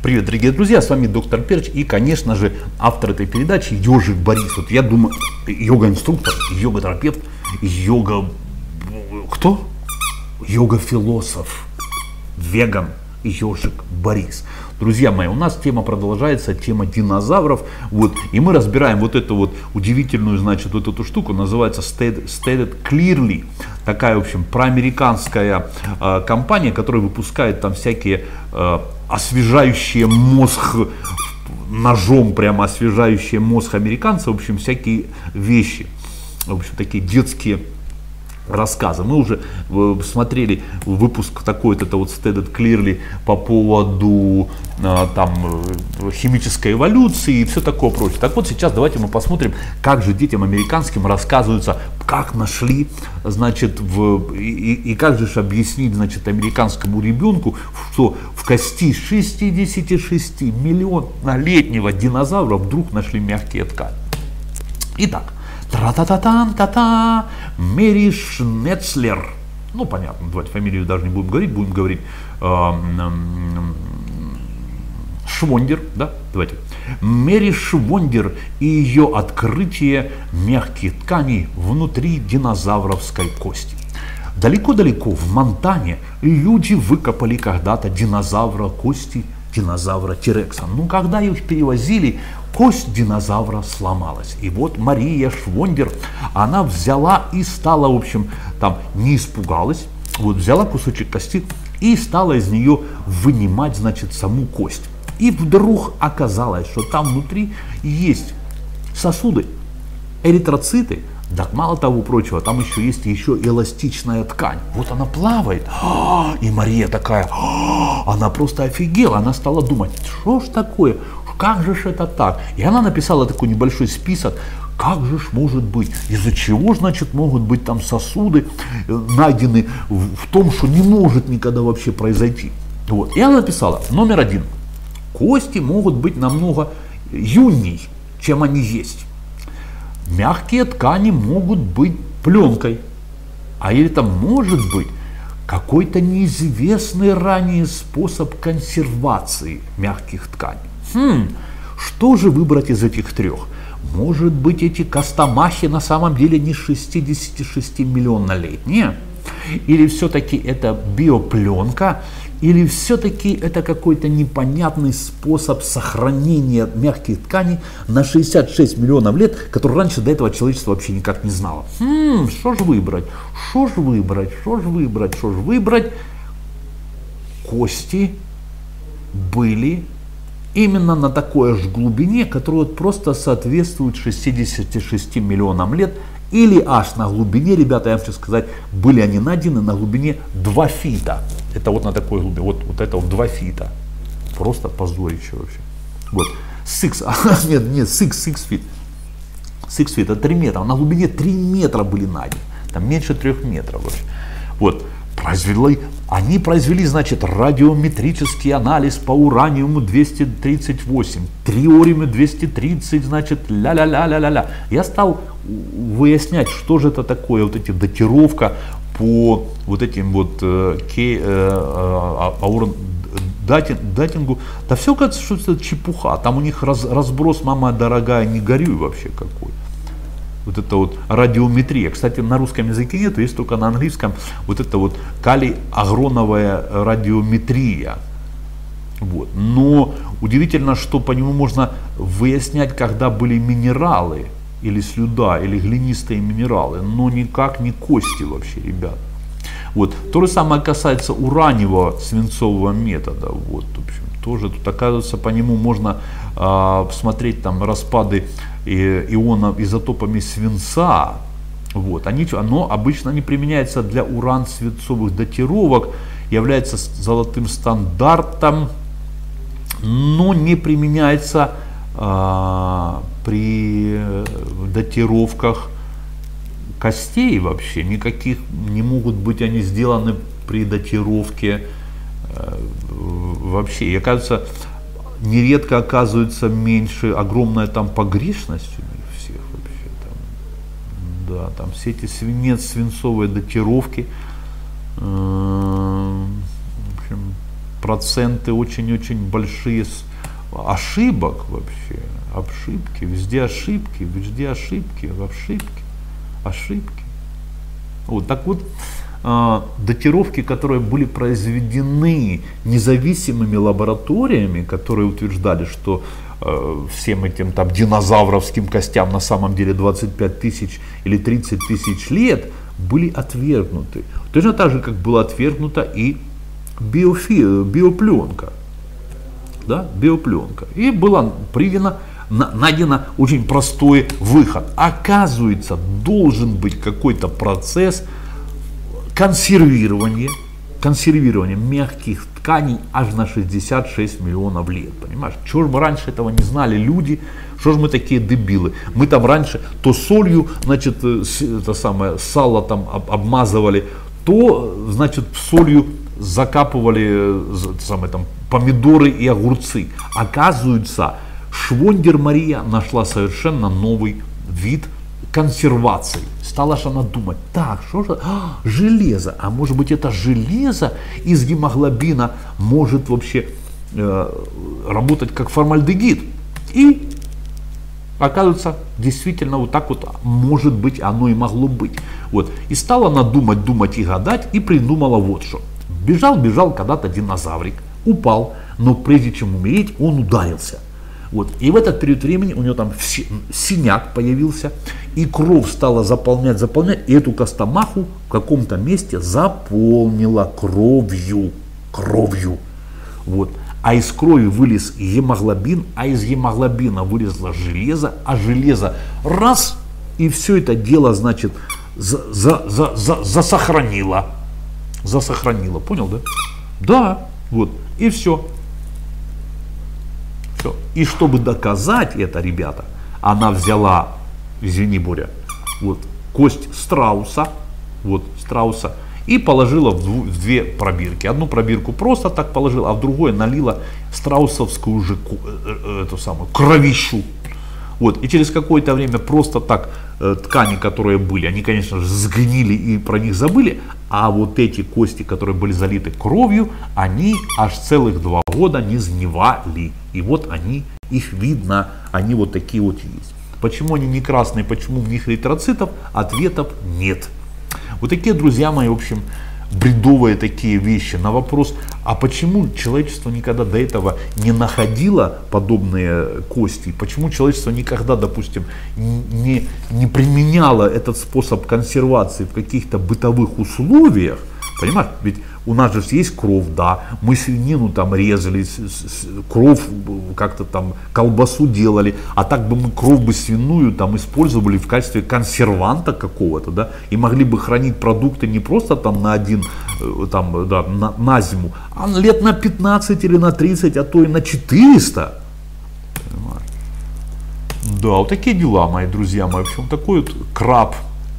Привет, дорогие друзья, с вами доктор Перч и, конечно же, автор этой передачи Ежик Борис. Вот я думаю, йога-инструктор, йога-терапевт, йога... Кто? Йога-философ, веган Ежик Борис. Друзья мои, у нас тема продолжается, тема динозавров. Вот, и мы разбираем вот эту вот удивительную, значит, вот эту штуку, называется Stated Clearly. Такая, в общем, проамериканская компания, которая выпускает там всякие освежающие мозг, ножом прямо освежающие мозг американцев, в общем, всякие вещи. В общем, такие детские рассказы. Мы уже смотрели выпуск такой-то, это вот Stated Clearly по поводу там химической эволюции и все такое прочее. Так вот, сейчас давайте мы посмотрим, как же детям американским рассказывается, как нашли, значит, и как же объяснить, значит, американскому ребенку, что в кости 66 миллионолетнего динозавра вдруг нашли мягкие ткани. Итак, тра-та-та-та-та-та, Мэри Шнецлер. Ну, понятно, давайте фамилию даже не будем говорить Швондер, да, давайте. Мэри Швондер и ее открытие мягких тканей внутри динозавровской кости. Далеко-далеко в Монтане люди выкопали когда-то динозавра, кости динозавра Тирекса. Но когда их перевозили, кость динозавра сломалась. И вот Мария Швондер, она взяла и стала, в общем, там не испугалась, вот взяла кусочек кости и стала из нее вынимать, значит, саму кость. И вдруг оказалось, что там внутри есть сосуды, эритроциты, да мало того прочего, там еще есть эластичная ткань. Вот она плавает. И Мария такая, она просто офигела, она стала думать, что ж такое, как же это так? И она написала такой небольшой список, как же может быть, из-за чего, значит, могут быть там сосуды найдены в том, что не может никогда вообще произойти. Вот. И она написала, номер 1, кости могут быть намного юней, чем они есть. Мягкие ткани могут быть пленкой, а это может быть какой-то неизвестный ранее способ консервации мягких тканей. Что же выбрать из этих трех? Может быть, эти костомахи на самом деле не 66 миллионнолетние? Или все-таки это биопленка? Или все-таки это какой-то непонятный способ сохранения мягких тканей на 66 миллионов лет, который раньше до этого человечество вообще никак не знало? Что же выбрать? Что же выбрать? Что же выбрать? Что же выбрать? Кости были именно на такой же глубине, которая просто соответствует 66 миллионам лет, или аж на глубине, ребята, я вам хочу сказать, были они найдены на глубине 2 фита. Это вот на такой глубине, вот это вот 2 фита. Просто позорище вообще. Вот. 6 feet. 6 feet, это 3 метра. На глубине 3 метра были найдены. Там меньше 3 метров вообще. Вот. Они произвели, значит, радиометрический анализ по ураниуму 238, триориуму 230, значит, ля-ля-ля-ля-ля-ля. Я стал выяснять, что же это такое, вот эти датировка по вот этим вот датингу. Да все кажется, что это чепуха. Там у них разброс, мама дорогая, не горюй вообще какой. Вот это вот радиометрия. Кстати, на русском языке нет, есть только на английском. Вот это вот калий-агроновая радиометрия. Вот. Но удивительно, что по нему можно выяснять, когда были минералы, или слюда, или глинистые минералы, но никак не кости вообще, ребят. Вот. То же самое касается ураневого свинцового метода. Вот, в общем, тоже тут, оказывается, по нему можно смотреть там распады ионов изотопами свинца. Вот. Оно обычно не применяется для уран-свинцовых датировок, является золотым стандартом, но не применяется при датировках костей вообще. Никаких не могут быть они сделаны при датировке вообще. И оказывается, нередко оказывается меньше, огромная там погрешность у них всех вообще. Там, да, там все эти свинцовые датировки. В общем, проценты очень-очень большие ошибок вообще. Везде ошибки, ошибки. Вот так вот, датировки, которые были произведены независимыми лабораториями, которые утверждали, что всем этим там динозавровским костям на самом деле 25 тысяч или 30 тысяч лет, были отвергнуты. Точно так же, как была отвергнута и биопленка. Да, биопленка. И была найдено очень простой выход. Оказывается, должен быть какой-то процесс консервирования мягких тканей аж на 66 миллионов лет. Понимаешь? Чего же мы раньше этого не знали, люди? Что же мы такие дебилы? Мы там раньше то солью, значит, это самое сало там обмазывали, то, значит, солью закапывали самое, там, помидоры и огурцы. Оказывается, Швондер Мария нашла совершенно новый вид консервации. Стала же она думать, так, что же, железо, а может быть это железо из гемоглобина может вообще работать как формальдегид. И оказывается, действительно вот так вот может быть оно и могло быть. Вот. И стала она думать и гадать, и придумала вот что. Бежал когда-то динозаврик, упал, но прежде чем умереть, он ударился. Вот. И в этот период времени у него там синяк появился, и кровь стала заполнять, и эту костомаху в каком-то месте заполнила кровью. Вот. А из крови вылез гемоглобин, а из гемоглобина вылезло железо, а железо раз, и все это дело, значит, засохранило. Понял, да? Да, вот, и все. И чтобы доказать это, ребята, она взяла, извини, Боря, вот, кость страуса, и положила в две пробирки. Одну пробирку просто так положила, а в другую налила страусовскую же эту самую кровищу. Вот. И через какое-то время просто так ткани, которые были, они, конечно же, сгнили и про них забыли, а вот эти кости, которые были залиты кровью, они аж целых 2 года не сгнивали. И вот их видно, они вот такие вот есть. Почему они не красные, почему в них эритроцитов, ответов нет. Вот такие, друзья мои, в общем, бредовые такие вещи. На вопрос, а почему человечество никогда до этого не находило подобные кости? Почему человечество никогда, допустим, не применяло этот способ консервации в каких-то бытовых условиях? Понимаешь, ведь у нас же есть кровь, да, мы свинину там резали, кровь как-то там, колбасу делали, а так бы мы кровь бы свиную там использовали в качестве консерванта какого-то, да, и могли бы хранить продукты не просто там на там, да, на зиму, а лет на 15 или на 30, а то и на 400. Понимаешь? Да, вот такие дела, мои друзья мои, в общем, такой вот краб.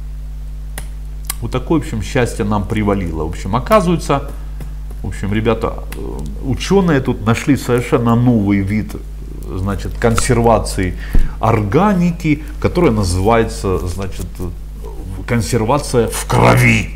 Вот такое, в общем, счастье нам привалило. В общем, оказывается, в общем, ребята, ученые тут нашли совершенно новый вид, значит, консервации органики, которая называется, значит, консервация в крови.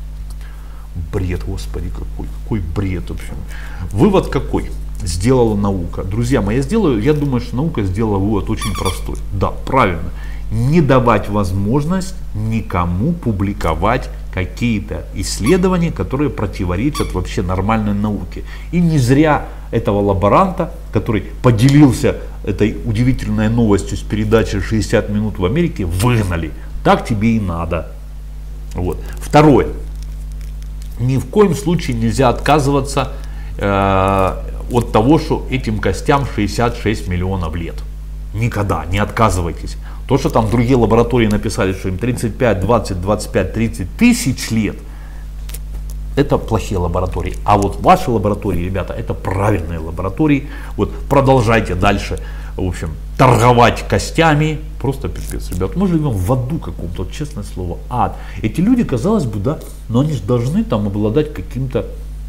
Бред, господи, какой бред, в общем. Вывод какой сделала наука? Друзья мои, я думаю, что наука сделала вывод очень простой. Да, правильно. Не давать возможность никому публиковать какие-то исследования, которые противоречат вообще нормальной науке. И не зря этого лаборанта, который поделился этой удивительной новостью с передачи «60 минут в Америке», выгнали. Так тебе и надо. Вот. Второе. Ни в коем случае нельзя отказываться от того, что этим костям 66 миллионов лет. Никогда не отказывайтесь. То, что там другие лаборатории написали, что им 35, 20, 25, 30 тысяч лет, это плохие лаборатории. А вот ваши лаборатории, ребята, это правильные лаборатории. Вот продолжайте дальше, в общем, торговать костями. Просто пипец, ребят. Мы живем в аду каком-то, честное слово, ад. Эти люди, казалось бы, да, но они же должны там обладать каким-то,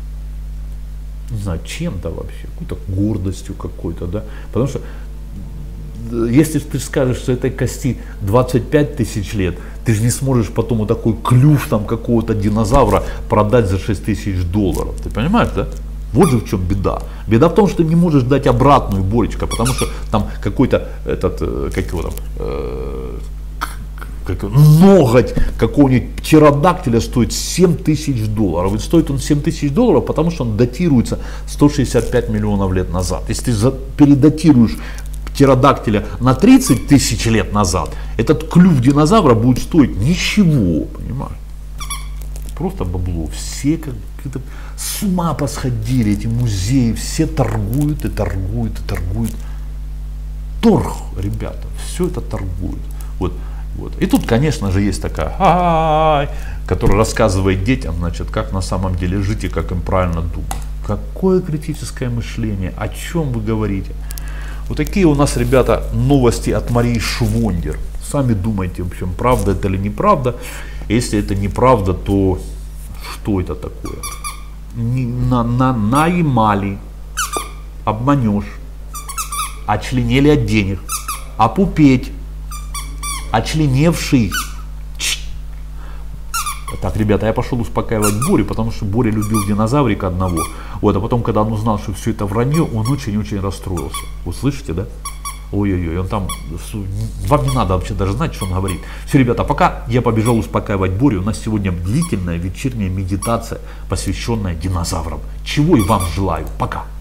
не знаю, чем-то вообще, какой-то гордостью какой-то, да. Потому что если ты скажешь, что этой кости 25 тысяч лет, ты же не сможешь потом вот такой клюв там какого-то динозавра продать за $6000. Ты понимаешь, да? Вот же в чем беда. Беда в том, что ты не можешь дать обратную, Боречка, потому что там какой-то как его там, ноготь какого-нибудь птеродактиля стоит $7000. И стоит он $7000, потому что он датируется 165 миллионов лет назад. Если ты передатируешь птеродактиля на 30 тысяч лет назад, этот клюв динозавра будет стоить ничего, понимаешь? Просто бабло. Все как-то с ума посходили, эти музеи, все торгуют и торгуют и торгуют. Торг, ребята, все это торгуют. Вот. И тут, конечно же, есть такая, которая рассказывает детям, значит, как на самом деле жить и как им правильно думать. Какое критическое мышление, о чем вы говорите? Вот такие у нас, ребята, новости от Марии Швондер. Сами думайте, в общем, правда это или неправда. Если это неправда, то что это такое? Наимали, обманешь, очленели от денег, опупеть, очленевший. Так, ребята, я пошел успокаивать Борю, потому что Боря любил динозаврика одного. Вот, а потом, когда он узнал, что все это вранье, он очень-очень расстроился. Вы слышите, да? Ой-ой-ой, он там, вам не надо вообще даже знать, что он говорит. Все, ребята, пока я побежал успокаивать Борю, у нас сегодня длительная вечерняя медитация, посвященная динозаврам. Чего и вам желаю. Пока.